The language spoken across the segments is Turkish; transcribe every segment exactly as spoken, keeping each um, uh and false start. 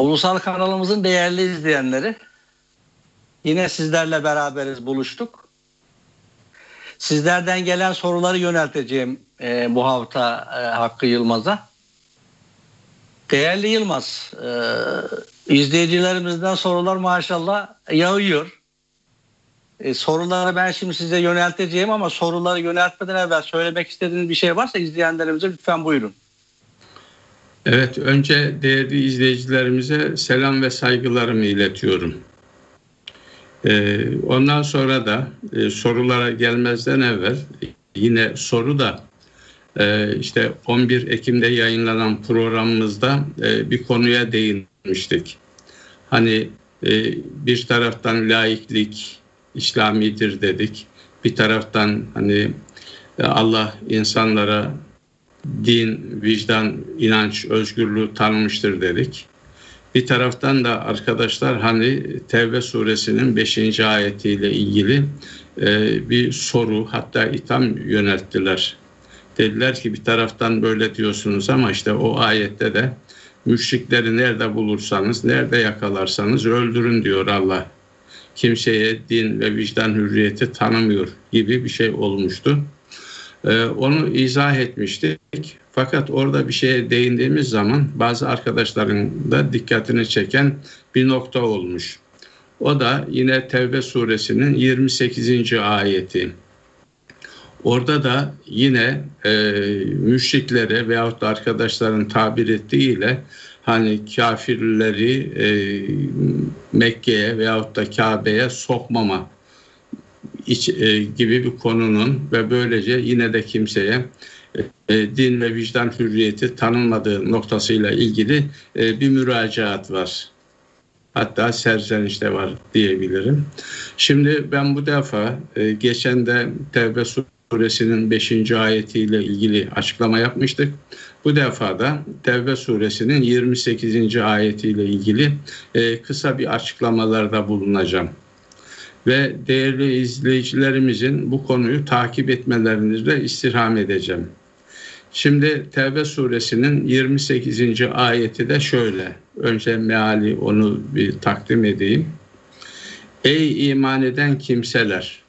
Ulusal kanalımızın değerli izleyenleri, yine sizlerle beraberiz, buluştuk. Sizlerden gelen soruları yönelteceğim e, bu hafta e, Hakkı Yılmaz'a. Değerli Yılmaz, e, izleyicilerimizden sorular maşallah yağıyor. E, soruları ben şimdi size yönelteceğim ama soruları yöneltmeden evvel söylemek istediğiniz bir şey varsa izleyenlerimize lütfen buyurun. Evet, önce değerli izleyicilerimize selam ve saygılarımı iletiyorum. Ee, ondan sonra da e, sorulara gelmezden evvel yine soru da e, işte on bir Ekim'de yayınlanan programımızda e, bir konuya değinmiştik. Hani e, bir taraftan laiklik İslamidir dedik. Bir taraftan hani e, Allah insanlara din, vicdan, inanç, özgürlüğü tanımıştır dedik. Bir taraftan da arkadaşlar hani Tevbe suresinin beşinci ayetiyle ilgili e, bir soru, hatta itham yönelttiler. Dediler ki bir taraftan böyle diyorsunuz ama işte o ayette de müşrikleri nerede bulursanız, nerede yakalarsanız öldürün diyor Allah. Kimseye din ve vicdan hürriyeti tanımıyor gibi bir şey olmuştu. Ee, onu izah etmiştik. Fakat orada bir şeye değindiğimiz zaman bazı arkadaşların da dikkatini çeken bir nokta olmuş. O da yine Tevbe suresinin yirmi sekizinci ayeti. Orada da yine e, müşriklere veyahut da arkadaşların tabir ettiğiyle hani kafirleri e, Mekke'ye veyahut da Kabe'ye sokmama iç, e, gibi bir konunun ve böylece yine de kimseye e, din ve vicdan hürriyeti tanınmadığı noktasıyla ilgili e, bir müracaat var. Hatta serzeniş de var diyebilirim. Şimdi ben bu defa e, geçen de Tevbe suresinin beşinci ayetiyle ilgili açıklama yapmıştık. Bu defa da Tevbe suresinin yirmi sekizinci ayetiyle ilgili e, kısa bir açıklamalarda bulunacağım. Ve değerli izleyicilerimizin bu konuyu takip etmelerini de istirham edeceğim. Şimdi Tevbe suresinin yirmi sekizinci ayeti de şöyle. Önce meali onu bir takdim edeyim. Ey iman eden kimseler!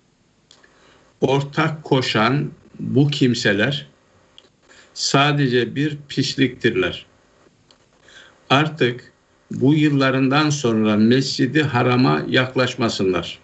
Ortak koşan bu kimseler sadece bir pisliktirler. Artık bu yıllarından sonra Mescid-i Haram'a yaklaşmasınlar.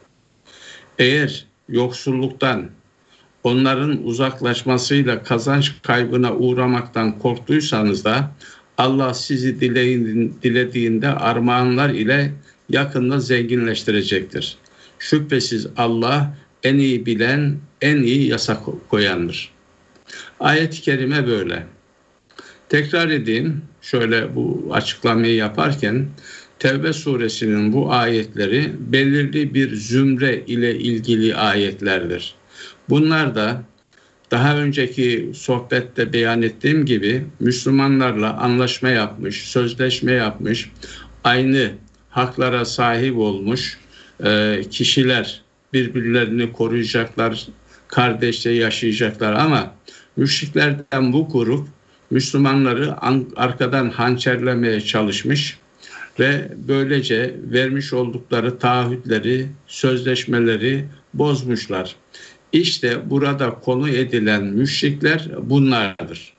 Eğer yoksulluktan, onların uzaklaşmasıyla kazanç kaybına uğramaktan korktuysanız da Allah sizi dilediğinde armağanlar ile yakında zenginleştirecektir. Şüphesiz Allah en iyi bilen, en iyi yasa koyandır. Ayet-i kerime böyle. Tekrar edeyim, şöyle bu açıklamayı yaparken Tevbe suresinin bu ayetleri belirli bir zümre ile ilgili ayetlerdir. Bunlar da daha önceki sohbette beyan ettiğim gibi Müslümanlarla anlaşma yapmış, sözleşme yapmış, aynı haklara sahip olmuş e, kişiler birbirlerini koruyacaklar, kardeşçe yaşayacaklar ama müşriklerden bu grup Müslümanları arkadan hançerlemeye çalışmış ve böylece vermiş oldukları taahhütleri, sözleşmeleri bozmuşlar. İşte burada konu edilen müşrikler bunlardır.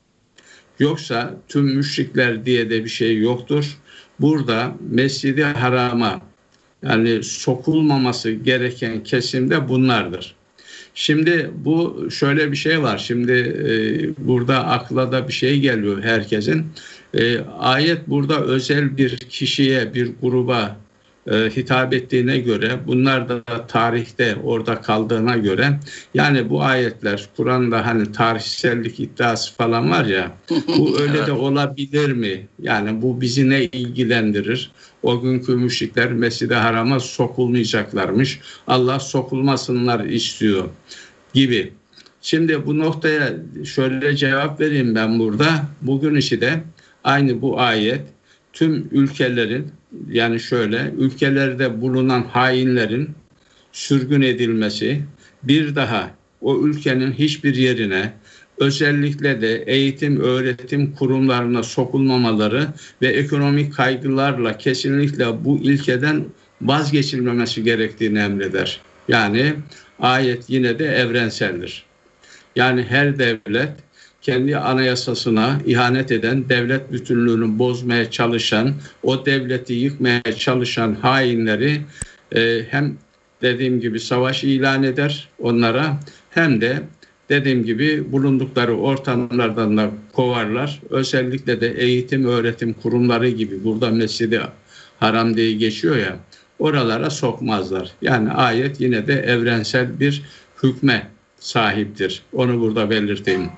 Yoksa tüm müşrikler diye de bir şey yoktur. Burada Mescid-i Haram'a yani sokulmaması gereken kesimde bunlardır. Şimdi bu şöyle bir şey var. Şimdi e, burada akla da bir şey geliyor herkesin. E, ayet burada özel bir kişiye, bir gruba e, hitap ettiğine göre, bunlar da tarihte orada kaldığına göre, yani bu ayetler Kur'an'da hani tarihsellik iddiası falan var ya, bu öyle de olabilir mi? Yani bu bizi ne ilgilendirir? O günkü müşrikler Mescid-i Haram'a sokulmayacaklarmış. Allah sokulmasınlar istiyor gibi. Şimdi bu noktaya şöyle cevap vereyim ben burada. Bugün işi de aynı bu ayet tüm ülkelerin, yani şöyle ülkelerde bulunan hainlerin sürgün edilmesi, bir daha o ülkenin hiçbir yerine özellikle de eğitim öğretim kurumlarına sokulmamaları ve ekonomik kaygılarla kesinlikle bu ilkeden vazgeçilmemesi gerektiğini emreder. Yani ayet yine de evrenseldir. Yani her devlet kendi anayasasına ihanet eden, devlet bütünlüğünü bozmaya çalışan, o devleti yıkmaya çalışan hainleri e, hem dediğim gibi savaş ilan eder onlara, hem de dediğim gibi bulundukları ortamlardan da kovarlar. Özellikle de eğitim öğretim kurumları gibi, burada Mescid-i Haram diye geçiyor ya, oralara sokmazlar. Yani ayet yine de evrensel bir hükme sahiptir. Onu burada belirteyim.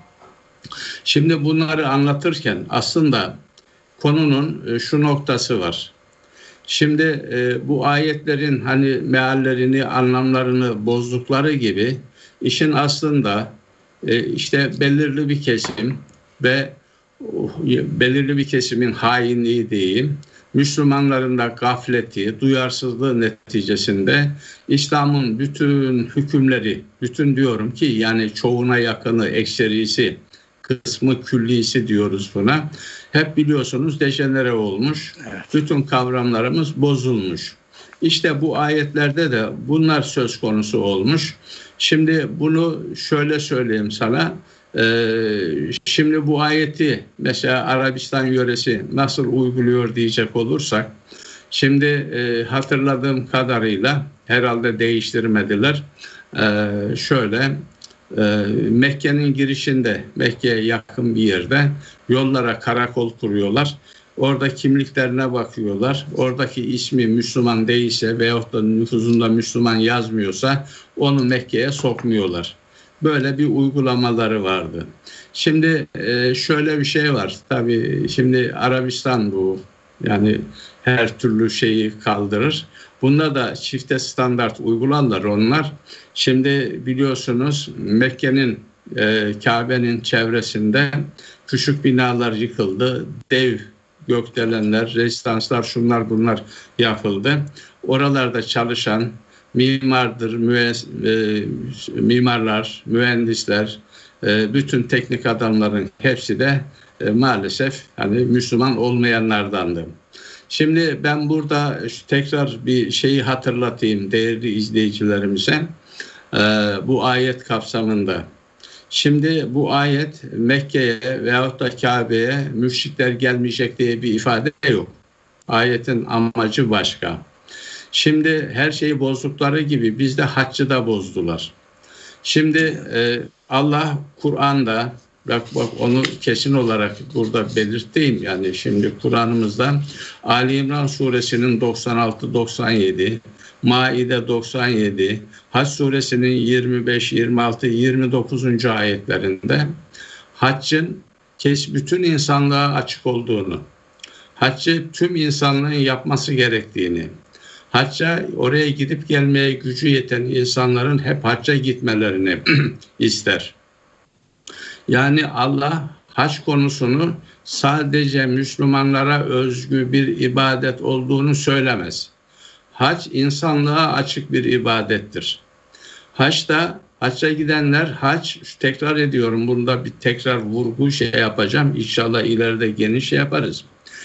Şimdi bunları anlatırken aslında konunun şu noktası var. Şimdi e, bu ayetlerin hani meallerini, anlamlarını bozdukları gibi işin aslında e, işte belirli bir kesim ve oh, belirli bir kesimin hainliği diyeyim, Müslümanların da gafleti, duyarsızlığı neticesinde İslam'ın bütün hükümleri, bütün diyorum ki yani çoğuna yakını, ekserisi, kısmı küllisi diyoruz buna. Hep biliyorsunuz dejenere olmuş. Evet. Bütün kavramlarımız bozulmuş. İşte bu ayetlerde de bunlar söz konusu olmuş. Şimdi bunu şöyle söyleyeyim sana. Ee, şimdi bu ayeti mesela Arabistan yöresi nasıl uyguluyor diyecek olursak, şimdi e, hatırladığım kadarıyla herhalde değiştirmediler. Ee, şöyle e, Mekke'nin girişinde, Mekke'ye yakın bir yerde yollara karakol kuruyorlar. Orada kimliklerine bakıyorlar. Oradaki ismi Müslüman değilse veyahut da nüfuzunda Müslüman yazmıyorsa onu Mekke'ye sokmuyorlar. Böyle bir uygulamaları vardı. Şimdi e, şöyle bir şey var. Tabii şimdi Arabistan bu. Yani her türlü şeyi kaldırır. Bunda da çifte standart uygularlar onlar. Şimdi biliyorsunuz Mekke'nin, e, Kabe'nin çevresinde küçük binalar yıkıldı. Dev gökdelenler, rezidanslar, şunlar bunlar yapıldı. Oralarda çalışan mimardır, mües, e, mimarlar, mühendisler, e, bütün teknik adamların hepsi de e, maalesef hani Müslüman olmayanlardandı. Şimdi ben burada tekrar bir şeyi hatırlatayım değerli izleyicilerimize e, bu ayet kapsamında. Şimdi bu ayet Mekke'ye veyahut da Kabe'ye müşrikler gelmeyecek diye bir ifade yok. Ayetin amacı başka. Şimdi her şeyi bozdukları gibi bizde haccı da bozdular. Şimdi e, Allah Kur'an'da, bak bak onu kesin olarak burada belirteyim. Yani şimdi Kur'an'ımızda Ali İmran suresinin doksan altı doksan yedi, Maide doksan yedi, Hac suresinin yirmi beş yirmi altı yirmi dokuzuncu ayetlerinde haccın kes bütün insanlığa açık olduğunu, haccı tüm insanlığın yapması gerektiğini, hacca oraya gidip gelmeye gücü yeten insanların hep hacca gitmelerini ister. Yani Allah hac konusunu sadece Müslümanlara özgü bir ibadet olduğunu söylemez. Hac insanlığa açık bir ibadettir. Haçta hacca gidenler, hac, tekrar ediyorum, bunda bir tekrar vurgu şey yapacağım. İnşallah ileride geniş şey yaparız.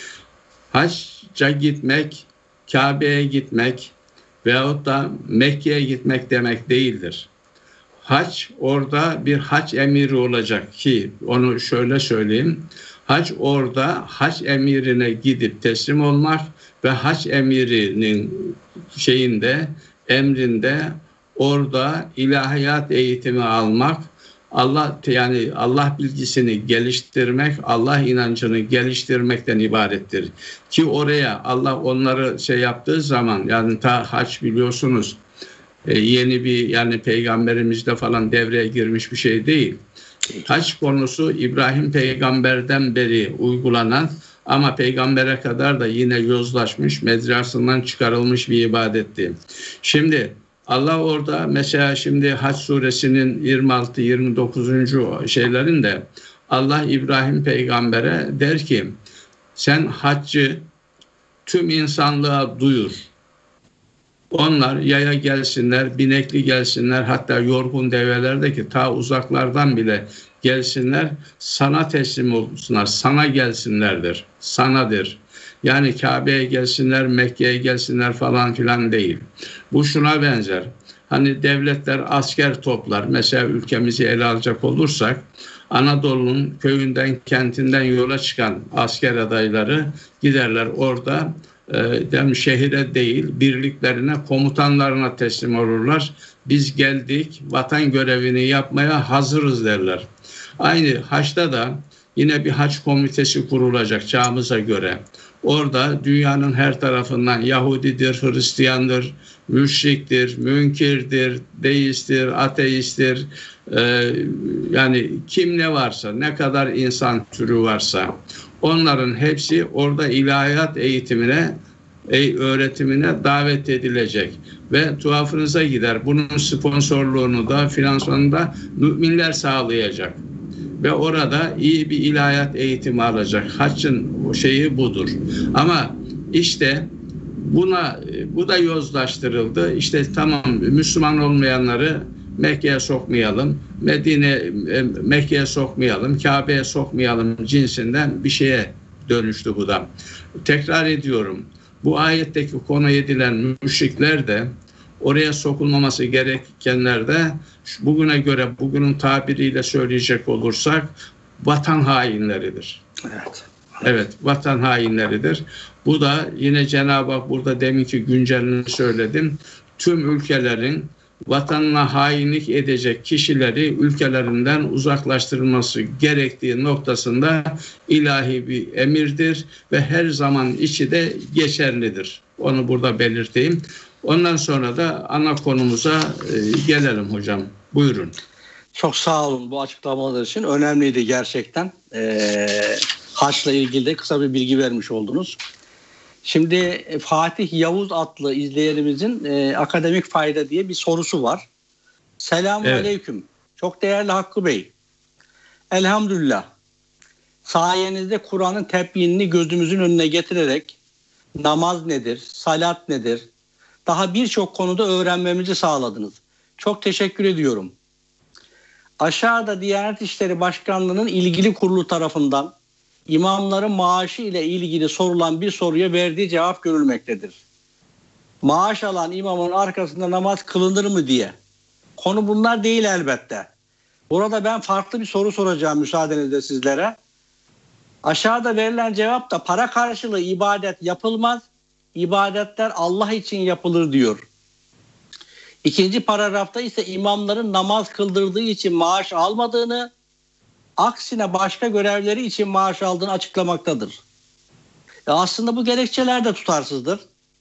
Hacca gitmek, Kabe'ye gitmek veyahut da Mekke'ye gitmek demek değildir. Hac orada bir hac emiri olacak ki onu şöyle söyleyeyim. Hac orada hac emirine gidip teslim olmak ve hac emirinin şeyinde, emrinde orada ilahiyat eğitimi almak, Allah yani Allah bilgisini geliştirmek, Allah inancını geliştirmekten ibarettir. Ki oraya Allah onları şey yaptığı zaman, yani ta hac biliyorsunuz e, yeni bir yani peygamberimizde falan devreye girmiş bir şey değil. Hac konusu İbrahim peygamberden beri uygulanan ama peygambere kadar da yine yozlaşmış, mecrasından çıkarılmış bir ibadetti. Şimdi Allah orada mesela şimdi Hac suresinin yirmi altı yirmi dokuzuncu şeylerinde Allah İbrahim peygambere der ki sen haccı tüm insanlığa duyur. Onlar yaya gelsinler, binekli gelsinler, hatta yorgun develerdeki ta uzaklardan bile gelsinler, sana teslim olsunlar, sana gelsinlerdir, sanadır. Yani Kabe'ye gelsinler, Mekke'ye gelsinler falan filan değil. Bu şuna benzer. Hani devletler asker toplar. Mesela ülkemizi ele alacak olursak, Anadolu'nun köyünden, kentinden yola çıkan asker adayları giderler orada e, şehire değil, birliklerine, komutanlarına teslim olurlar. Biz geldik, vatan görevini yapmaya hazırız derler. Aynı haçta da yine bir haç komitesi kurulacak çağımıza göre. Orada dünyanın her tarafından Yahudidir, Hristiyandır, müşriktir, münkirdir, deisttir, ateisttir. Ee, yani kim ne varsa, ne kadar insan türü varsa onların hepsi orada ilahiyat eğitimine, öğretimine davet edilecek. Ve tuhafınıza gider. Bunun sponsorluğunu da, finansmanını da müminler sağlayacak. Ve orada iyi bir ilahiyat eğitimi alacak. Haccın şeyi budur. Ama işte buna bu da yozlaştırıldı. İşte tamam, Müslüman olmayanları Mekke'ye sokmayalım, Medine Mekke'ye sokmayalım, Kabe'ye sokmayalım cinsinden bir şeye dönüştü bu da. Tekrar ediyorum. Bu ayetteki konu edilen müşrikler de, oraya sokulmaması gerekenler de bugüne göre, bugünün tabiriyle söyleyecek olursak vatan hainleridir. Evet. Evet, vatan hainleridir. Bu da yine Cenab-ı Hak burada deminki güncelini söyledim. Tüm ülkelerin vatanına hainlik edecek kişileri ülkelerinden uzaklaştırılması gerektiği noktasında ilahi bir emirdir ve her zaman içi de geçerlidir. Onu burada belirteyim. Ondan sonra da ana konumuza e, gelelim hocam. Buyurun. Çok sağ olun bu açıklamalar için. Önemliydi gerçekten. Ee, Haç'la ilgili de kısa bir bilgi vermiş oldunuz. Şimdi Fatih Yavuz adlı izleyenimizin e, akademik fayda diye bir sorusu var. Selamun evet. Aleyküm. Çok değerli Hakkı Bey. Elhamdülillah. Sayenizde Kur'an'ın tebyinnini gözümüzün önüne getirerek namaz nedir, salat nedir, daha birçok konuda öğrenmemizi sağladınız. Çok teşekkür ediyorum. Aşağıda Diyanet İşleri Başkanlığı'nın ilgili kurulu tarafından imamların maaşı ile ilgili sorulan bir soruya verdiği cevap görülmektedir. Maaş alan imamın arkasında namaz kılınır mı diye. Konu bunlar değil elbette. Burada ben farklı bir soru soracağım müsaadenizle sizlere. Aşağıda verilen cevap da para karşılığı ibadet yapılmaz. İbadetler Allah için yapılır diyor. İkinci paragrafta ise imamların namaz kıldırdığı için maaş almadığını, aksine başka görevleri için maaş aldığını açıklamaktadır. E aslında bu gerekçeler de tutarsızdır.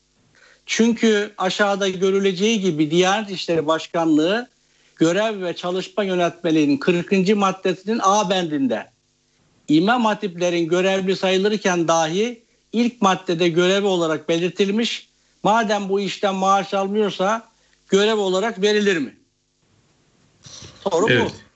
Çünkü aşağıda görüleceği gibi Diyanet İşleri Başkanlığı görev ve çalışma yönetmeliğinin kırkıncı maddesinin A bendinde İmam hatiplerin görevli sayılırken dahi ilk maddede görevi olarak belirtilmiş. Madem bu işten maaş almıyorsa görev olarak verilir mi? Soru evet. Bu.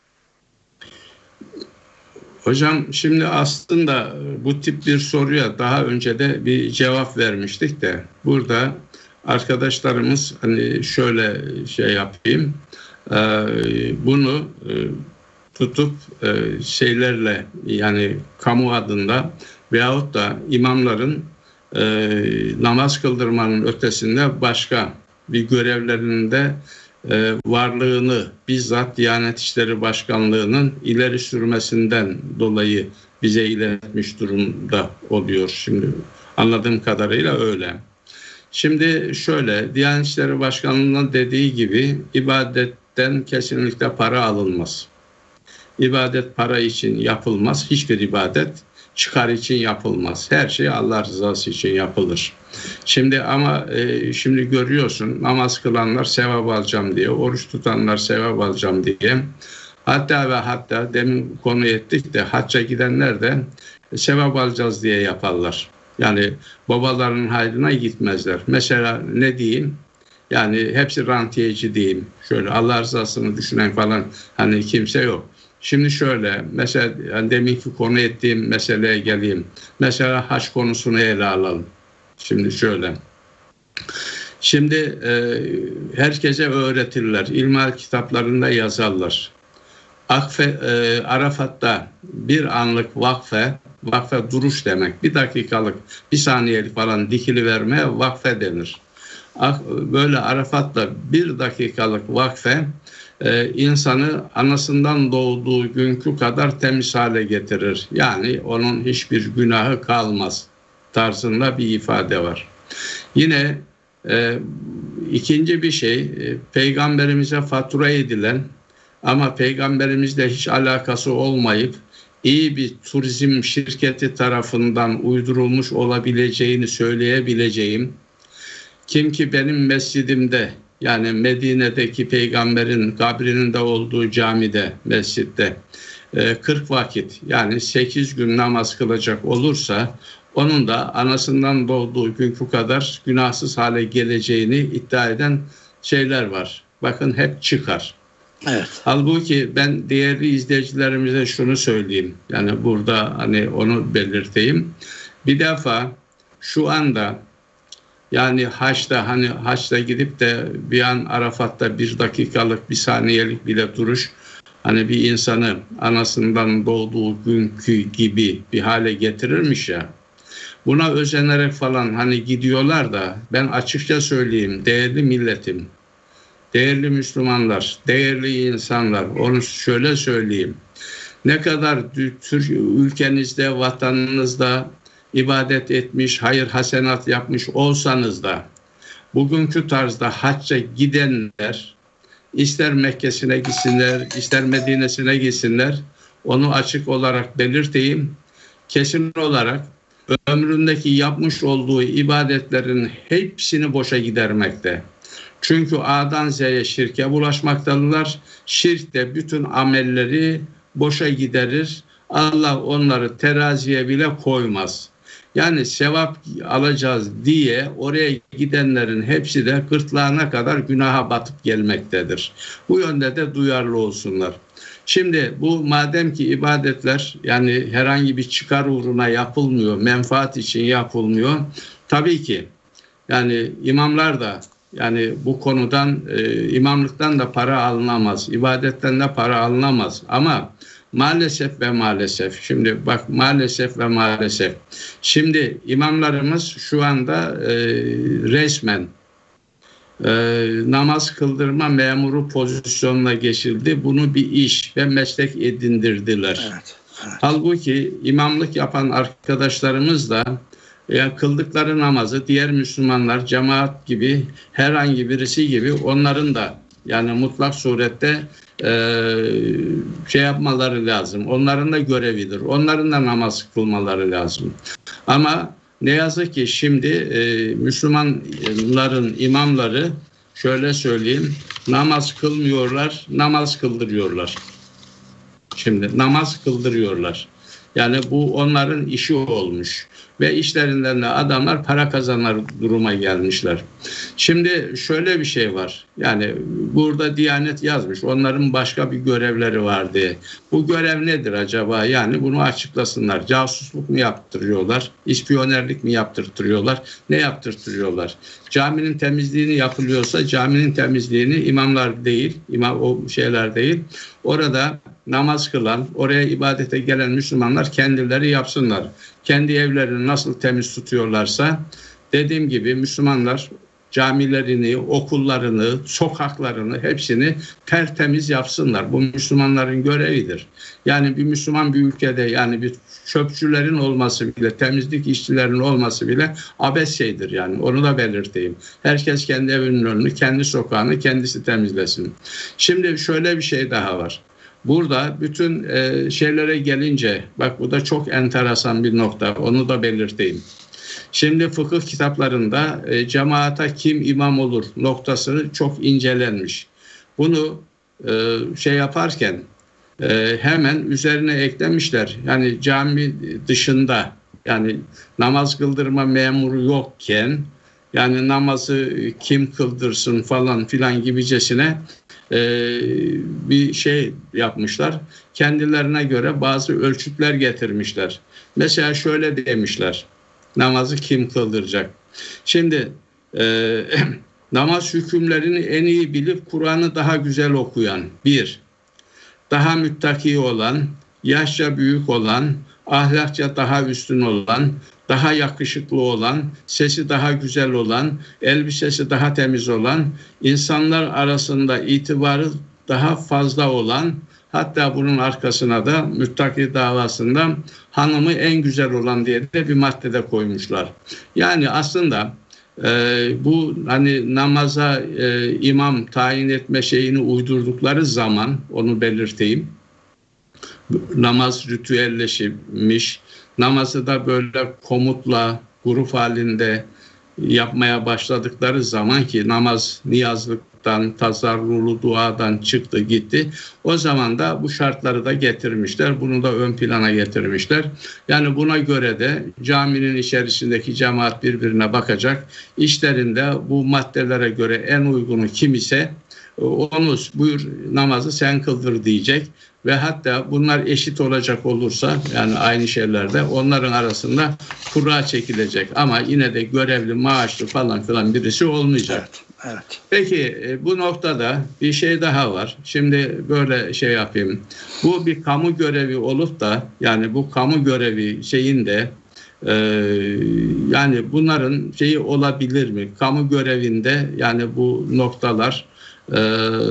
Hocam şimdi aslında bu tip bir soruya daha önce de bir cevap vermiştik de burada arkadaşlarımız hani şöyle şey yapayım, bunu tutup şeylerle, yani kamu adında veyahut da imamların namaz kıldırmanın ötesinde başka bir görevlerinde e, varlığını bizzat Diyanet İşleri Başkanlığı'nın ileri sürmesinden dolayı bize iletmiş durumda oluyor. Şimdi anladığım kadarıyla öyle. Şimdi şöyle, Diyanet İşleri Başkanlığı'nın dediği gibi ibadetten kesinlikle para alınmaz. İbadet para için yapılmaz. Hiçbir ibadet çıkar için yapılmaz. Her şey Allah rızası için yapılır. Şimdi ama e, şimdi görüyorsun, namaz kılanlar sevap alacağım diye, oruç tutanlar sevap alacağım diye. Hatta ve hatta demin konu ettik de hacca gidenler de sevap alacağız diye yaparlar. Yani babalarının hayrına gitmezler. Mesela ne diyeyim? Yani hepsi rantiyeci diyeyim. Şöyle Allah rızasını düşünen falan hani kimse yok. Şimdi şöyle, mesela yani deminki konu ettiğim meseleye geleyim. Mesela hac konusunu ele alalım. Şimdi şöyle. Şimdi e, herkese öğretirler. İlmihal kitaplarında yazarlar. Akfe, e, Arafat'ta bir anlık vakfe, vakfe duruş demek. Bir dakikalık, bir saniyelik falan dikili vermeye vakfe denir. Böyle Arafat'ta bir dakikalık vakfe e, insanı anasından doğduğu günkü kadar temiz hale getirir. Yani onun hiçbir günahı kalmaz tarzında bir ifade var. Yine e, ikinci bir şey, e, peygamberimize fatura edilen ama peygamberimizle hiç alakası olmayıp iyi bir turizm şirketi tarafından uydurulmuş olabileceğini söyleyebileceğim, kim ki benim mescidimde, yani Medine'deki peygamberin kabrinin de olduğu camide, mescitte kırk vakit, yani sekiz gün namaz kılacak olursa onun da anasından doğduğu günkü kadar günahsız hale geleceğini iddia eden şeyler var. Bakın hep çıkar. Evet. Halbuki ben değerli izleyicilerimize şunu söyleyeyim. Yani burada hani onu belirteyim. Bir defa şu anda, yani haçta, hani haçta gidip de bir an Arafat'ta bir dakikalık, bir saniyelik bile duruş hani bir insanı anasından doğduğu günkü gibi bir hale getirirmiş ya. Buna özenerek falan hani gidiyorlar da, ben açıkça söyleyeyim değerli milletim, değerli Müslümanlar, değerli insanlar, onu şöyle söyleyeyim. Ne kadar ülkenizde, vatanınızda ibadet etmiş, hayır hasenat yapmış olsanız da bugünkü tarzda hacca gidenler ister Mekke'sine gitsinler, ister Medine'sine gitsinler, onu açık olarak belirteyim. Kesin olarak ömründeki yapmış olduğu ibadetlerin hepsini boşa gidermekte. Çünkü A'dan Z'ye şirke bulaşmaktadılar. Şirk de bütün amelleri boşa giderir. Allah onları teraziye bile koymaz. Yani sevap alacağız diye oraya gidenlerin hepsi de gırtlağına kadar günaha batıp gelmektedir. Bu yönde de duyarlı olsunlar. Şimdi bu madem ki ibadetler yani herhangi bir çıkar uğruna yapılmıyor, menfaat için yapılmıyor. Tabii ki yani imamlar da yani bu konudan e, imamlıktan da para alınamaz, ibadetten de para alınamaz. Ama maalesef ve maalesef, şimdi bak maalesef ve maalesef, şimdi imamlarımız şu anda e, resmen e, namaz kıldırma memuru pozisyonuna geçildi. Bunu bir iş ve meslek edindirdiler. Evet, evet. Halbuki imamlık yapan arkadaşlarımız da yani kıldıkları namazı diğer Müslümanlar, cemaat gibi, herhangi birisi gibi onların da yani mutlak surette e, şey yapmaları lazım. Onların da görevidir. Onların da namaz kılmaları lazım. Ama ne yazık ki şimdi e, Müslümanların imamları şöyle söyleyeyim, namaz kılmıyorlar, namaz kıldırıyorlar. Şimdi namaz kıldırıyorlar. Yani bu onların işi olmuş. Ve işlerinden de adamlar para kazanır duruma gelmişler. Şimdi şöyle bir şey var. Yani burada Diyanet yazmış. Onların başka bir görevleri var diye. Bu görev nedir acaba? Yani bunu açıklasınlar. Casusluk mu yaptırıyorlar? İspiyonerlik mi yaptırtıyorlar? Ne yaptırtıyorlar? Caminin temizliğini yapılıyorsa caminin temizliğini imamlar değil, imam o şeyler değil. Orada namaz kılan, oraya ibadete gelen Müslümanlar kendileri yapsınlar. Kendi evlerini nasıl temiz tutuyorlarsa, dediğim gibi Müslümanlar camilerini, okullarını, sokaklarını hepsini tertemiz yapsınlar. Bu Müslümanların görevidir. Yani bir Müslüman bir ülkede yani bir çöpçülerin olması bile, temizlik işçilerinin olması bile abes şeydir yani. Onu da belirteyim. Herkes kendi evinin önünü, kendi sokağını kendisi temizlesin. Şimdi şöyle bir şey daha var. Burada bütün e, şeylere gelince, bak bu da çok enteresan bir nokta, onu da belirteyim. Şimdi fıkıh kitaplarında e, cemaata kim imam olur noktası çok incelenmiş. Bunu e, şey yaparken e, hemen üzerine eklemişler. Yani cami dışında yani namaz kıldırma memuru yokken yani namazı kim kıldırsın falan filan gibicesine Ee, bir şey yapmışlar. Kendilerine göre bazı ölçütler getirmişler. Mesela şöyle demişler. Namazı kim kıldıracak? Şimdi e, namaz hükümlerini en iyi bilip Kur'an'ı daha güzel okuyan bir. daha müttaki olan, yaşça büyük olan, ahlakça daha üstün olan, daha yakışıklı olan, sesi daha güzel olan, elbisesi daha temiz olan, insanlar arasında itibarı daha fazla olan, hatta bunun arkasına da müttaki davasında hanımı en güzel olan diye de bir maddede koymuşlar. Yani aslında e, bu hani namaza e, imam tayin etme şeyini uydurdukları zaman, onu belirteyim, namaz ritüelleşmiş, namazı da böyle komutla, grup halinde yapmaya başladıkları zaman ki namaz niyazlıktan, tazarrulu duadan çıktı gitti. O zaman da bu şartları da getirmişler. Bunu da ön plana getirmişler. Yani buna göre de caminin içerisindeki cemaat birbirine bakacak. İşlerinde bu maddelere göre en uygunu kim ise onu buyur namazı sen kıldır diyecek. Ve hatta bunlar eşit olacak olursa, yani aynı şeylerde, onların arasında kura çekilecek. Ama yine de görevli, maaşlı falan filan birisi olmayacak. Evet, evet. Peki bu noktada bir şey daha var. Şimdi böyle şey yapayım. Bu bir kamu görevi olup da, yani bu kamu görevi şeyinde e, yani bunların şeyi olabilir mi? Kamu görevinde yani bu noktalar, Ee,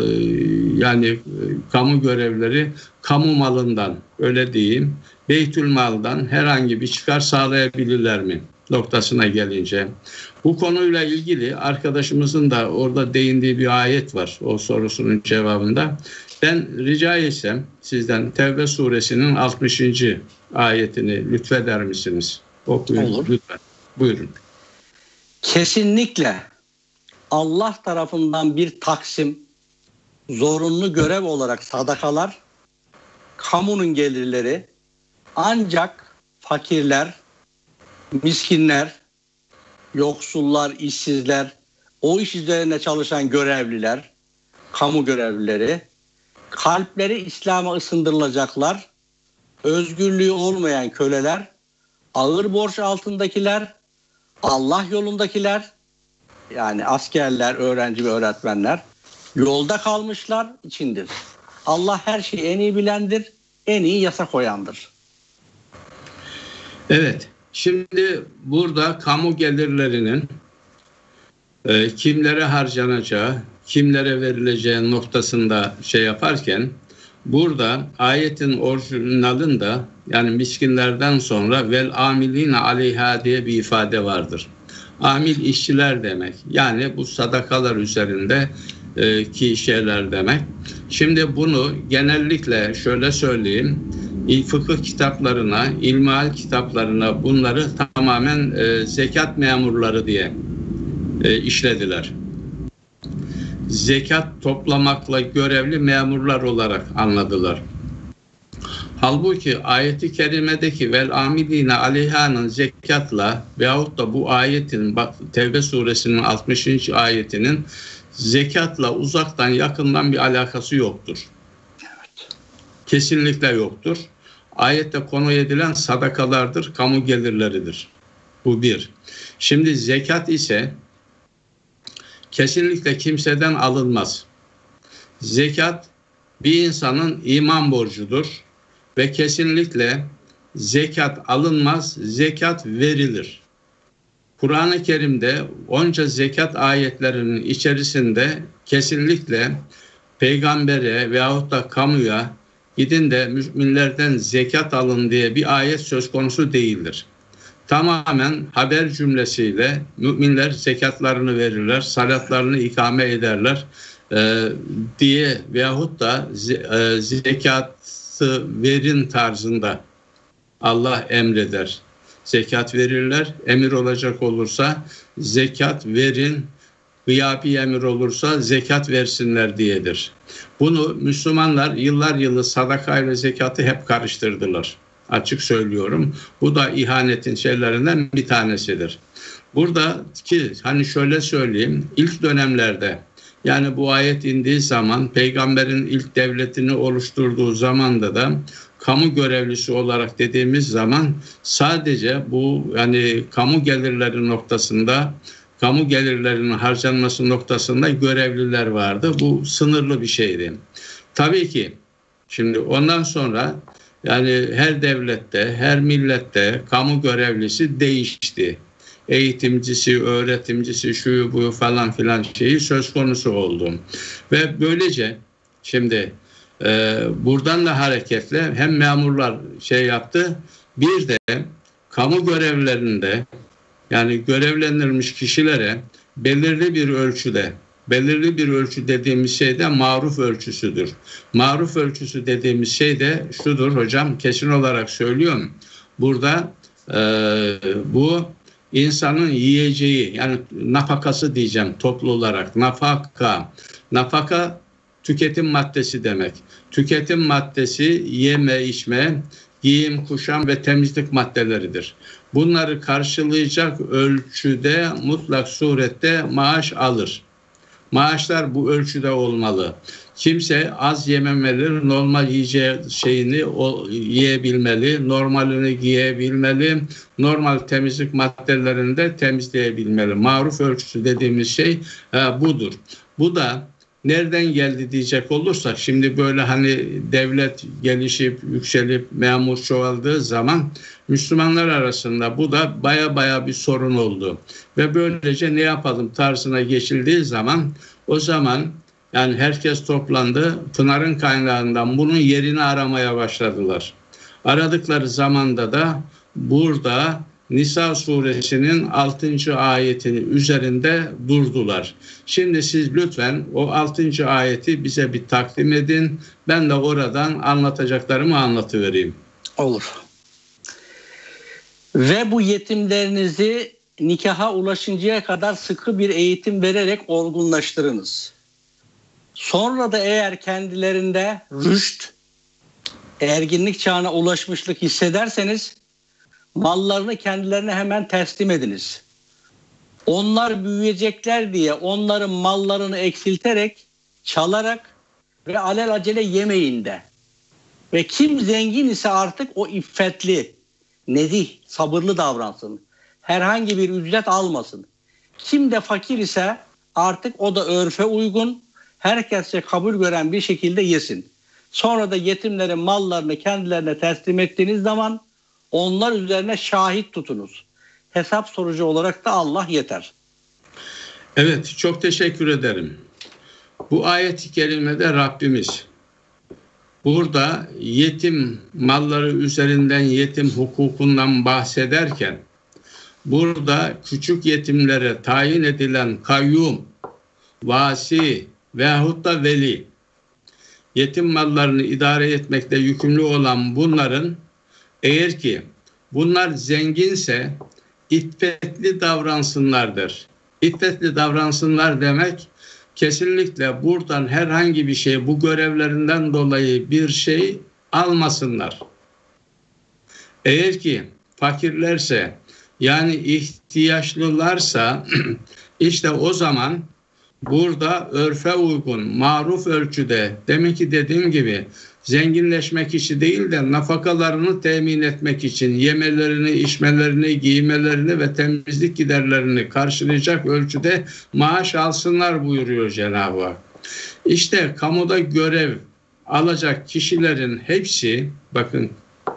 yani kamu görevleri kamu malından, öyle diyeyim, beytülmaldan herhangi bir çıkar sağlayabilirler mi noktasına gelince, bu konuyla ilgili arkadaşımızın da orada değindiği bir ayet var o sorusunun cevabında. Ben rica etsem sizden Tevbe suresinin altmışıncı ayetini lütfeder misiniz? Okuyun. Olur. Lütfen. Buyurun. Kesinlikle Allah tarafından bir taksim, zorunlu görev olarak sadakalar, kamunun gelirleri ancak fakirler, miskinler, yoksullar, işsizler, o iş üzerine çalışan görevliler, kamu görevlileri, kalpleri İslam'a ısındırılacaklar, özgürlüğü olmayan köleler, ağır borç altındakiler, Allah yolundakiler, yani askerler, öğrenci ve öğretmenler, yolda kalmışlar içindir. Allah her şeyi en iyi bilendir, en iyi yasa koyandır. Evet, şimdi burada kamu gelirlerinin e, kimlere harcanacağı, kimlere verileceği noktasında şey yaparken, burada ayetin orijinalinde, yani miskinlerden sonra vel amiline aleyha diye bir ifade vardır. Amil işçiler demek. Yani bu sadakalar üzerinde e, ki şeyler demek. Şimdi bunu genellikle şöyle söyleyeyim. Fıkıh kitaplarına, ilmihal kitaplarına bunları tamamen e, zekat memurları diye e, işlediler. Zekat toplamakla görevli memurlar olarak anladılar. Halbuki ayeti kerimedeki vel amidine aleyhanın zekatla veyahut da bu ayetin Tevbe suresinin altmışıncı ayetinin zekatla uzaktan yakından bir alakası yoktur. Evet. Kesinlikle yoktur. Ayette konu edilen sadakalardır, kamu gelirleridir. Bu bir. Şimdi zekat ise kesinlikle kimseden alınmaz. Zekat bir insanın iman borcudur. Ve kesinlikle zekat alınmaz, zekat verilir. Kur'an-ı Kerim'de onca zekat ayetlerinin içerisinde kesinlikle peygambere veyahut da kamuya gidin de müminlerden zekat alın diye bir ayet söz konusu değildir. Tamamen haber cümlesiyle müminler zekatlarını verirler, salatlarını ikame ederler e, diye veyahut da e, zekat verin tarzında Allah emreder. Zekat verirler. Emir olacak olursa zekat verin, gıyabi emir olursa zekat versinler diyedir. Bunu Müslümanlar yıllar yılı sadaka ile zekatı hep karıştırdılar. Açık söylüyorum. Bu da ihanetin şeylerinden bir tanesidir. Buradaki hani şöyle söyleyeyim, ilk dönemlerde, yani bu ayet indiği zaman, peygamberin ilk devletini oluşturduğu zamanda da kamu görevlisi olarak dediğimiz zaman sadece bu yani kamu gelirleri noktasında, kamu gelirlerinin harcanması noktasında görevliler vardı. Bu sınırlı bir şeydi. Tabii ki Şimdi ondan sonra yani her devlette, her millette kamu görevlisi değişti. Eğitimcisi, öğretimcisi, şu bu falan filan şeyi söz konusu oldu. Ve böylece şimdi e, buradan da hareketle hem memurlar şey yaptı, bir de kamu görevlerinde yani görevlendirilmiş kişilere belirli bir ölçüde, belirli bir ölçü dediğimiz şey de maruf ölçüsüdür. Maruf ölçüsü dediğimiz şey de şudur hocam, kesin olarak söylüyorum. Burada e, bu insanın yiyeceği yani nafakası diyeceğim toplu olarak. Nafaka, nafaka tüketim maddesi demek. Tüketim maddesi yeme, içme, giyim, kuşam ve temizlik maddeleridir. Bunları karşılayacak ölçüde mutlak surette maaş alır. Maaşlar bu ölçüde olmalı. Kimse az yememeli, normal yiyeceği şeyini o, yiyebilmeli, normalini giyebilmeli, normal temizlik maddelerini de temizleyebilmeli. Maruf ölçüsü dediğimiz şey e, budur. Bu da nereden geldi diyecek olursak, şimdi böyle hani devlet gelişip yükselip memur çoğaldığı zaman Müslümanlar arasında bu da baya baya bir sorun oldu. Ve böylece ne yapalım tarzına geçildiği zaman o zaman yani herkes toplandı, Pınar'ın kaynağından bunun yerini aramaya başladılar. Aradıkları zamanda da burada Nisa suresinin altıncı ayetinin üzerinde durdular. Şimdi siz lütfen o altıncı ayeti bize bir takdim edin. Ben de oradan anlatacaklarımı anlatıvereyim. Olur. Ve bu yetimlerinizi nikaha ulaşıncaya kadar sıkı bir eğitim vererek olgunlaştırınız. Sonra da eğer kendilerinde rüşt, erginlik çağına ulaşmışlık hissederseniz mallarını kendilerine hemen teslim ediniz. Onlar büyüyecekler diye onların mallarını eksilterek, çalarak ve alelacele yemeyin de. Ve kim zengin ise artık o iffetli, nezih, sabırlı davransın. Herhangi bir ücret almasın. Kim de fakir ise artık o da örfe uygun, herkesçe kabul gören bir şekilde yesin. Sonra da yetimlerin mallarını kendilerine teslim ettiğiniz zaman onlar üzerine şahit tutunuz. Hesap sorucu olarak da Allah yeter. Evet, çok teşekkür ederim. Bu ayet-i kerimede Rabbimiz burada yetim malları üzerinden yetim hukukundan bahsederken burada küçük yetimlere tayin edilen kayyum, vasi veyahut da veli, yetim mallarını idare etmekle yükümlü olan bunların eğer ki bunlar zenginse iffetli davransınlar der. İffetli davransınlar demek kesinlikle buradan herhangi bir şey, bu görevlerinden dolayı bir şey almasınlar. Eğer ki fakirlerse yani ihtiyaçlılarsa işte o zaman burada örfe uygun, maruf ölçüde, demek ki dediğim gibi zenginleşmek için değil de nafakalarını temin etmek için yemelerini, içmelerini, giymelerini ve temizlik giderlerini karşılayacak ölçüde maaş alsınlar buyuruyor Cenab-ı Hak. İşte kamuda görev alacak kişilerin hepsi bakın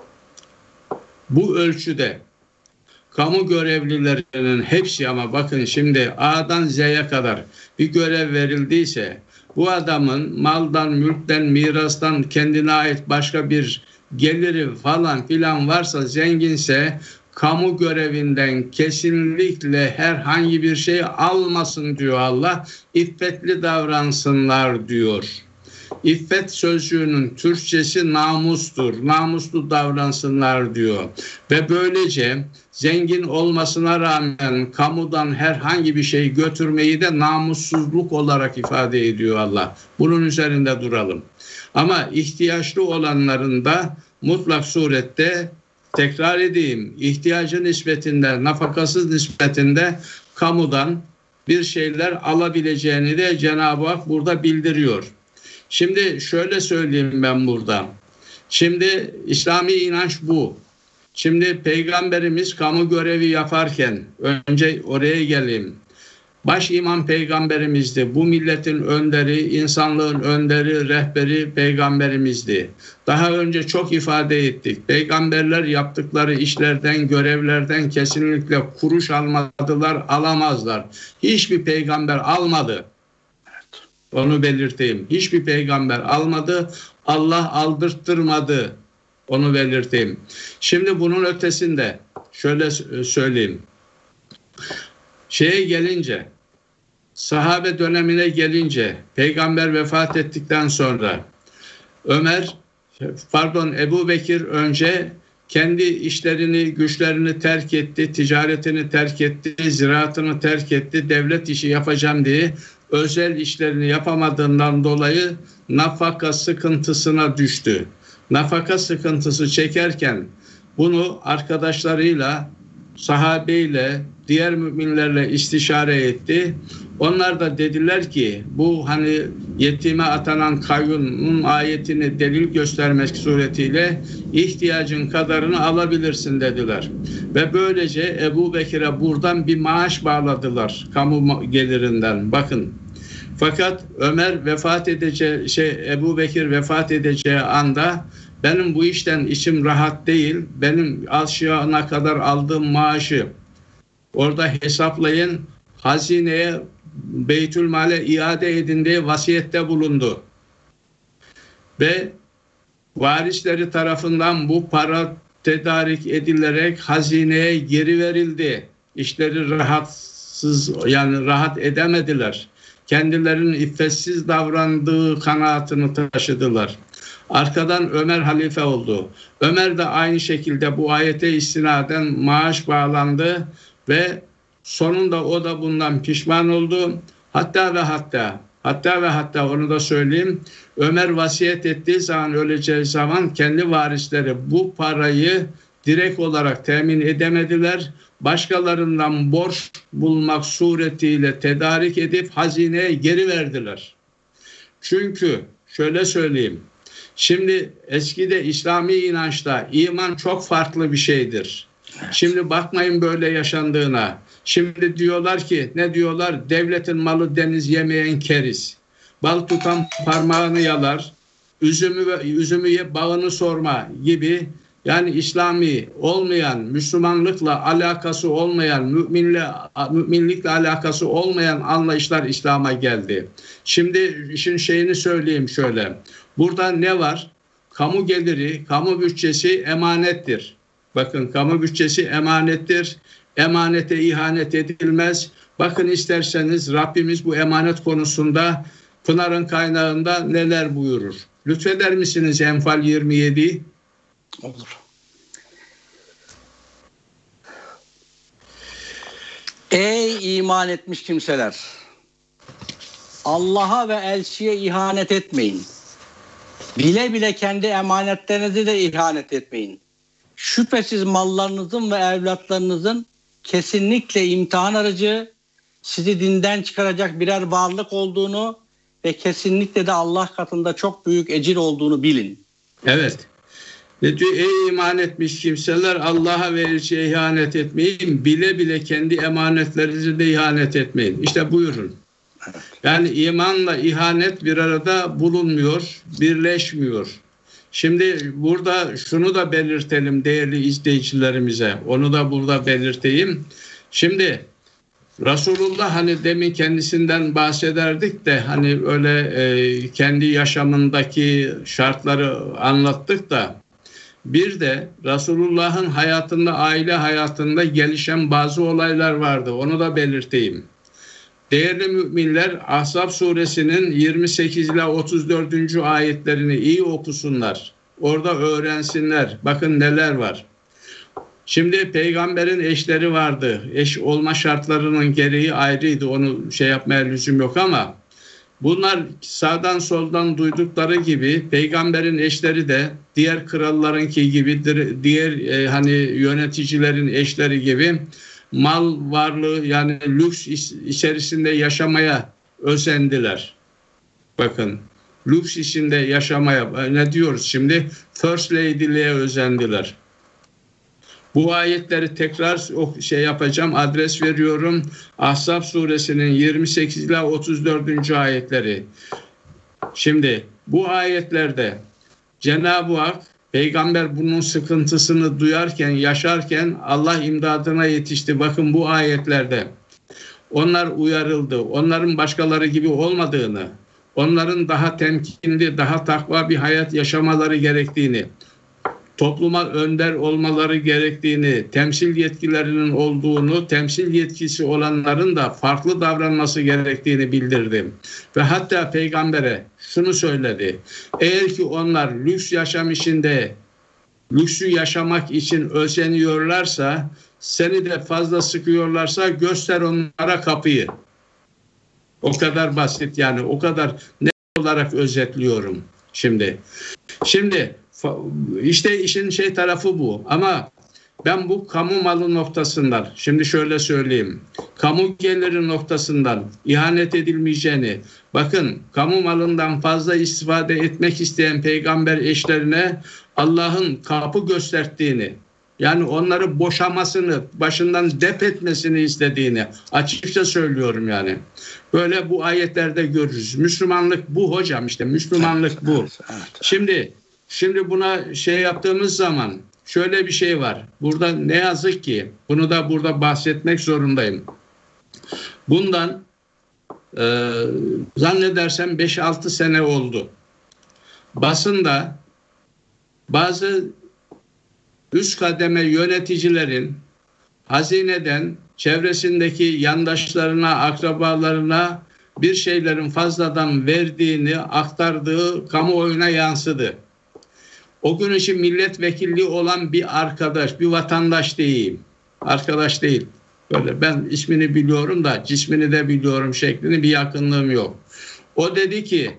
bu ölçüde kamu görevlilerinin hepsi ama bakın şimdi A'dan Z'ye kadar bir görev verildiyse bu adamın maldan, mülkten, mirastan kendine ait başka bir geliri falan filan varsa, zenginse kamu görevinden kesinlikle herhangi bir şey almasın diyor Allah. İffetli davransınlar diyor. İffet sözcüğünün Türkçesi namustur. Namuslu davransınlar diyor. Ve böylece zengin olmasına rağmen kamudan herhangi bir şey götürmeyi de namussuzluk olarak ifade ediyor Allah. Bunun üzerinde duralım. Ama ihtiyaçlı olanların da mutlak surette, tekrar edeyim, ihtiyacı nispetinde, nafakasız nispetinde kamudan bir şeyler alabileceğini de Cenab-ı Hak burada bildiriyor. Şimdi şöyle söyleyeyim ben burada. Şimdi İslami inanç bu. Şimdi Peygamberimiz kamu görevi yaparken, önce oraya geleyim. Baş imam peygamberimizdi. Bu milletin önderi, insanlığın önderi, rehberi peygamberimizdi. Daha önce çok ifade ettik. Peygamberler yaptıkları işlerden, görevlerden kesinlikle kuruş almadılar, alamazlar. Hiçbir peygamber almadı. Onu belirteyim. Hiçbir peygamber almadı. Allah aldırttırmadı. Onu belirteyim. Şimdi bunun ötesinde şöyle söyleyeyim. Şeye gelince, sahabe dönemine gelince, peygamber vefat ettikten sonra Ömer, pardon Ebu Bekir önce kendi işlerini, güçlerini terk etti, ticaretini terk etti, ziraatını terk etti, devlet işi yapacağım diye özel işlerini yapamadığından dolayı nafaka sıkıntısına düştü. Nafaka sıkıntısı çekerken bunu arkadaşlarıyla, sahabeyle, diğer müminlerle istişare etti. Onlar da dediler ki bu hani yetime atanan kayyumun ayetini delil göstermek suretiyle ihtiyacın kadarını alabilirsin dediler. Ve böylece Ebu Bekir'e buradan bir maaş bağladılar kamu gelirinden. Bakın. Fakat Ömer vefat edeceği şey Ebu Bekir vefat edeceği anda benim bu işten içim rahat değil. Benim aşağına kadar aldığım maaşı orada hesaplayın, hazineye, Beytülmal'e iade edin diye vasiyette bulundu. Ve varisleri tarafından bu para tedarik edilerek hazineye geri verildi. İşleri rahatsız, yani rahat edemediler. Kendilerinin iffetsiz davrandığı kanaatini taşıdılar. Arkadan Ömer halife oldu. Ömer de aynı şekilde bu ayete istinaden maaş bağlandı ve sonunda o da bundan pişman oldu. Hatta ve hatta, hatta ve hatta onu da söyleyeyim. Ömer vasiyet ettiği zaman, öleceği zaman kendi varisleri bu parayı direkt olarak temin edemediler. Başkalarından borç bulmak suretiyle tedarik edip hazineye geri verdiler. Çünkü şöyle söyleyeyim. Şimdi eskide İslami inançta iman çok farklı bir şeydir. Şimdi bakmayın böyle yaşandığına. Şimdi diyorlar ki ne diyorlar? Devletin malı deniz yemeyen keriz. Bal tutan parmağını yalar. Üzümü ve üzümü bağını sorma gibi. Yani İslami olmayan, Müslümanlıkla alakası olmayan, müminle, müminlikle alakası olmayan anlayışlar İslam'a geldi. Şimdi işin şeyini söyleyeyim şöyle. Burada ne var? Kamu geliri, kamu bütçesi emanettir. Bakın kamu bütçesi emanettir. Emanete ihanet edilmez. Bakın isterseniz Rabbimiz bu emanet konusunda Pınar'ın kaynağında neler buyurur? Lütfeder misiniz Enfal yirmi yedi? Olur. Ey iman etmiş kimseler! Allah'a ve elçiye ihanet etmeyin. Bile bile kendi emanetlerinizi de ihanet etmeyin. Şüphesiz mallarınızın ve evlatlarınızın kesinlikle imtihan aracı, sizi dinden çıkaracak birer varlık olduğunu ve kesinlikle de Allah katında çok büyük ecir olduğunu bilin. Evet. Ne diyor? Ey iman etmiş kimseler, Allah'a ve elçiye ihanet etmeyin. Bile bile kendi emanetlerinizi de ihanet etmeyin. İşte buyurun. Yani imanla ihanet bir arada bulunmuyor, birleşmiyor. Şimdi burada şunu da belirtelim değerli izleyicilerimize. Onu da burada belirteyim. Şimdi Resulullah hani demin kendisinden bahsederdik de hani öyle e, kendi yaşamındaki şartları anlattık da bir de Resulullah'ın hayatında, aile hayatında gelişen bazı olaylar vardı. Onu da belirteyim. Değerli müminler, Ahzab suresinin yirmi sekiz ile otuz dördüncü ayetlerini iyi okusunlar. Orada öğrensinler. Bakın neler var. Şimdi peygamberin eşleri vardı. Eş olma şartlarının gereği ayrıydı. Onu şey yapmaya lüzum yok ama bunlar sağdan soldan duydukları gibi peygamberin eşleri de diğer krallarınki gibi, diğer e, hani yöneticilerin eşleri gibi mal varlığı yani lüks içerisinde yaşamaya özendiler. Bakın lüks içinde yaşamaya ne diyoruz şimdi? First Lady'liğe özendiler. Bu ayetleri tekrar şey yapacağım, adres veriyorum. Ahzab suresinin yirmi sekiz ila otuz dördüncü ayetleri. Şimdi bu ayetlerde Cenab-ı Hak peygamber bunun sıkıntısını duyarken, yaşarken Allah imdadına yetişti. Bakın bu ayetlerde onlar uyarıldı. Onların başkaları gibi olmadığını, onların daha temkinli, daha takva bir hayat yaşamaları gerektiğini, topluma önder olmaları gerektiğini, temsil yetkilerinin olduğunu, temsil yetkisi olanların da farklı davranması gerektiğini bildirdim. Ve hatta peygambere şunu söyledi. Eğer ki onlar lüks yaşam içinde, lüksü yaşamak için özeniyorlarsa, seni de fazla sıkıyorlarsa göster onlara kapıyı. O kadar basit yani, o kadar net olarak özetliyorum şimdi. Şimdi işte işin şey tarafı bu. Ama ben bu kamu malı noktasından, şimdi şöyle söyleyeyim. Kamu geliri noktasından ihanet edilmeyeceğini, bakın kamu malından fazla istifade etmek isteyen peygamber eşlerine Allah'ın kapı gösterdiğini, yani onları boşamasını, başından def etmesini istediğini açıkça söylüyorum yani. Böyle bu ayetlerde görürüz. Müslümanlık bu hocam, işte Müslümanlık bu. Şimdi şimdi buna şey yaptığımız zaman şöyle bir şey var. Burada ne yazık ki, bunu da burada bahsetmek zorundayım. Bundan e, zannedersem beş altı sene oldu. Basında bazı üst kademe yöneticilerin hazineden çevresindeki yandaşlarına, akrabalarına bir şeylerin fazladan verdiğini aktardığı kamuoyuna yansıdı. O gün için milletvekilliği olan bir arkadaş, bir vatandaş diyeyim, arkadaş değil. Böyle ben ismini biliyorum da cismini de biliyorum şeklinde bir yakınlığım yok. O dedi ki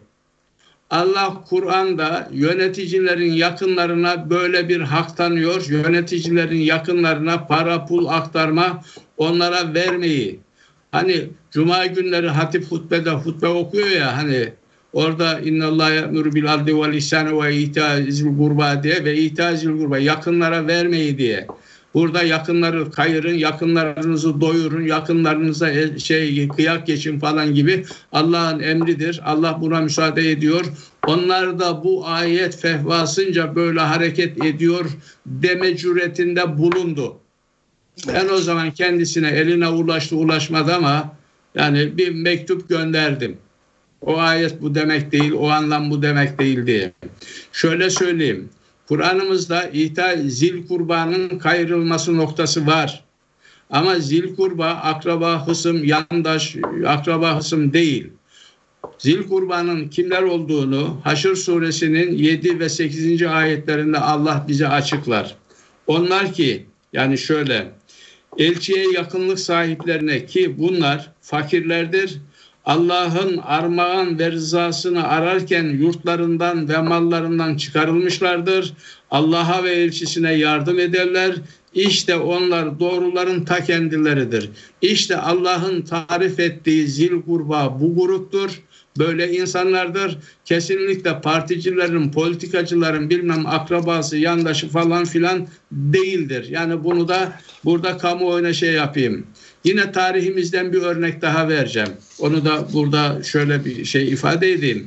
Allah Kur'an'da yöneticilerin yakınlarına böyle bir hak tanıyor. Yöneticilerin yakınlarına para pul aktarma, onlara vermeyi. Hani cuma günleri hatip hutbede hutbe okuyor ya, hani orada innallâhe ye'muru bil adli vel ihsâni ve itâzil gurba diye ve itâzil gurba, yakınlara vermeyi diye. Burada yakınları kayırın, yakınlarınızı doyurun, yakınlarınıza şey kıyak geçin falan gibi Allah'ın emridir. Allah buna müsaade ediyor. Onlar da bu ayet fehvasınca böyle hareket ediyor deme cüretinde bulundu. Ben o zaman kendisine eline ulaştı ulaşmadı ama yani bir mektup gönderdim. O ayet bu demek değil, o anlam bu demek değil diye. Şöyle söyleyeyim. Kur'an'ımızda ita zil kurbanın kayırılması noktası var. Ama zil kurba akraba, hısım, yandaş, akraba, hısım değil. Zil kurbanın kimler olduğunu Haşr suresinin yedi ve sekizinci ayetlerinde Allah bize açıklar. Onlar ki yani şöyle, elçiye yakınlık sahiplerine, ki bunlar fakirlerdir, Allah'ın armağan ve rızasını ararken yurtlarından ve mallarından çıkarılmışlardır. Allah'a ve elçisine yardım ederler. İşte onlar doğruların ta kendileridir. İşte Allah'ın tarif ettiği zil kurba bu gruptur. Böyle insanlardır. Kesinlikle particilerin, politikacıların bilmem akrabası, yandaşı falan filan değildir. Yani bunu da burada kamuoyuna şey yapayım. Yine tarihimizden bir örnek daha vereceğim. Onu da burada şöyle bir şey ifade edeyim.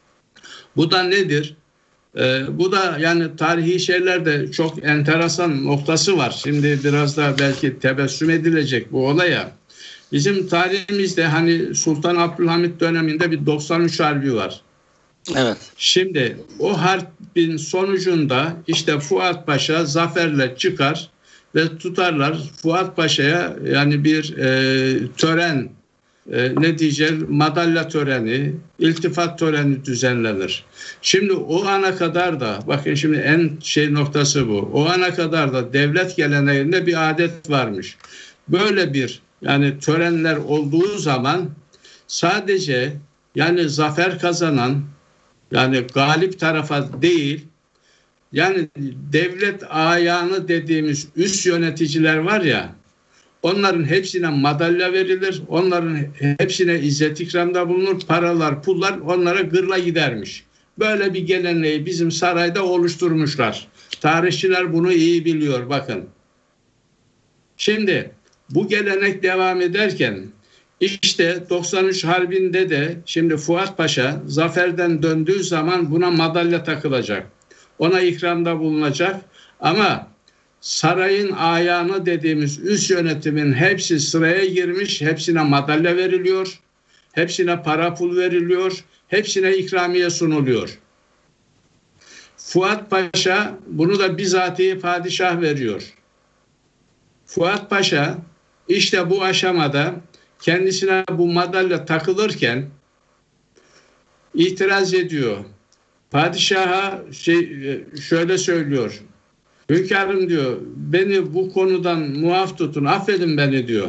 Bu da nedir? Ee, bu da yani tarihi şeylerde çok enteresan noktası var. Şimdi biraz da belki tebessüm edilecek bu olaya. Bizim tarihimizde hani Sultan Abdülhamit döneminde bir doksan üç Harbi var. Evet. Şimdi o harbin sonucunda işte Fuat Paşa zaferle çıkar ve tutarlar. Fuat Paşa'ya yani bir e, tören, e, ne diyeceğiz, madalya töreni, iltifat töreni düzenlenir. Şimdi o ana kadar da, bakın şimdi en şey noktası bu. O ana kadar da devlet geleneğinde bir adet varmış. Böyle bir yani törenler olduğu zaman sadece yani zafer kazanan, yani galip tarafa değil, yani devlet ayağını dediğimiz üst yöneticiler var ya, onların hepsine madalya verilir, onların hepsine izzet ikramda bulunur, paralar, pullar onlara gırla gidermiş. Böyle bir geleneği bizim sarayda oluşturmuşlar. Tarihçiler bunu iyi biliyor, bakın. Şimdi bu gelenek devam ederken işte doksan üç Harbi'nde de şimdi Fuat Paşa zaferden döndüğü zaman buna madalya takılacak. Ona ikramda bulunacak ama sarayın ayağını dediğimiz üst yönetimin hepsi sıraya girmiş, hepsine madalya veriliyor, hepsine para pul veriliyor, hepsine ikramiye sunuluyor. Fuat Paşa bunu da bizatihi padişah veriyor. Fuat Paşa işte bu aşamada kendisine bu madalya takılırken itiraz ediyor. Padişaha şey, şöyle söylüyor. Hünkârım diyor, beni bu konudan muaf tutun, affedin beni diyor.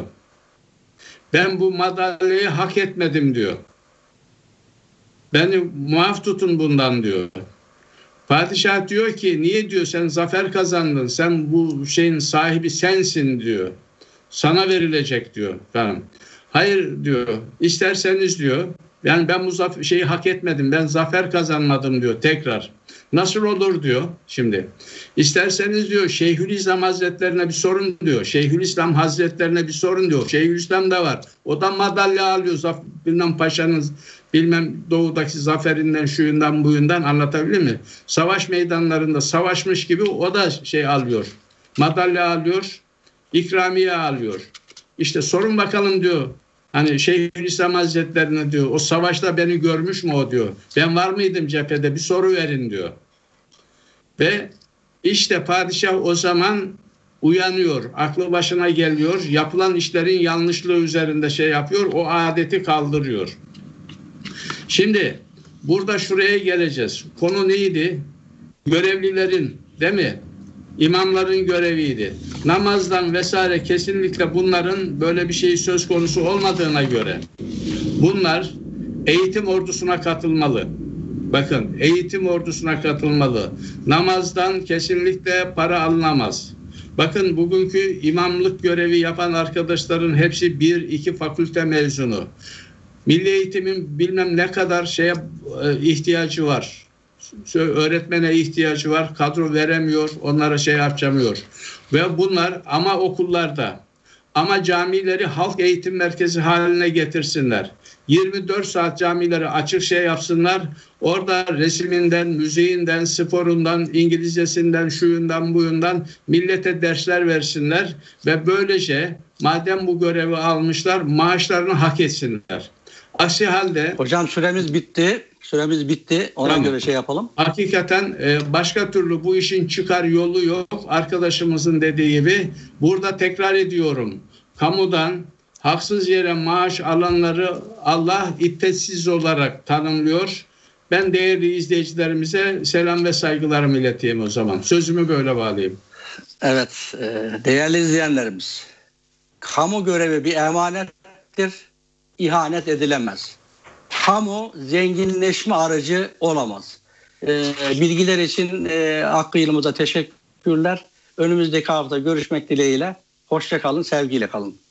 Ben bu madalyayı hak etmedim diyor. Beni muaf tutun bundan diyor. Padişah diyor ki niye diyor, sen zafer kazandın, sen bu şeyin sahibi sensin diyor. Sana verilecek diyor. Tamam. Hayır diyor, isterseniz diyor, yani ben bu zaf- şeyi hak etmedim, ben zafer kazanmadım diyor tekrar. Nasıl olur diyor şimdi. İsterseniz diyor Şeyhülislam Hazretlerine bir sorun diyor. Şeyhülislam Hazretlerine bir sorun diyor. Şeyhülislam da var. O da madalya alıyor. Zaf- bilmem paşanın bilmem doğudaki zaferinden şuyundan buyundan, anlatabilir mi? Savaş meydanlarında savaşmış gibi o da şey alıyor. Madalya alıyor. İkramiye alıyor. İşte sorun bakalım diyor. Hani Şeyhülislam Hazretlerine diyor, o savaşta beni görmüş mü o diyor. Ben var mıydım cephede, bir soru verin diyor. Ve işte padişah o zaman uyanıyor. Aklı başına geliyor. Yapılan işlerin yanlışlığı üzerinde şey yapıyor. O adeti kaldırıyor. Şimdi burada şuraya geleceğiz. Konu neydi? Görevlilerin, değil mi? İmamların göreviydi. Namazdan vesaire kesinlikle bunların böyle bir şey söz konusu olmadığına göre bunlar eğitim ordusuna katılmalı. Bakın, eğitim ordusuna katılmalı. Namazdan kesinlikle para alınamaz. Bakın, bugünkü imamlık görevi yapan arkadaşların hepsi bir iki fakülte mezunu. Milli eğitimin bilmem ne kadar şeye e, ihtiyacı var. Öğretmene ihtiyacı var. Kadro veremiyor. Onlara şey yapamıyor. Ve bunlar ama okullarda, ama camileri halk eğitim merkezi haline getirsinler. yirmi dört saat camileri açık şey yapsınlar. Orada resiminden, müziğinden, sporundan, İngilizcesinden, şuyundan, buyundan millete dersler versinler. Ve böylece madem bu görevi almışlar, maaşlarını hak etsinler. Aksi halde... Hocam süremiz bitti. Süremiz bitti. Ona tamam. göre şey yapalım. Hakikaten başka türlü bu işin çıkar yolu yok. Arkadaşımızın dediği gibi burada tekrar ediyorum. Kamudan haksız yere maaş alanları Allah iddetisiz olarak tanımlıyor. Ben değerli izleyicilerimize selam ve saygılarımı ileteyim o zaman. Sözümü böyle bağlayayım. Evet, değerli izleyenlerimiz. Kamu görevi bir emanettir. İhanet edilemez. Kamu zenginleşme aracı olamaz. Bilgiler için Hakkı Yılmaz'a teşekkürler. Önümüzdeki hafta görüşmek dileğiyle. Hoşça kalın, sevgiyle kalın.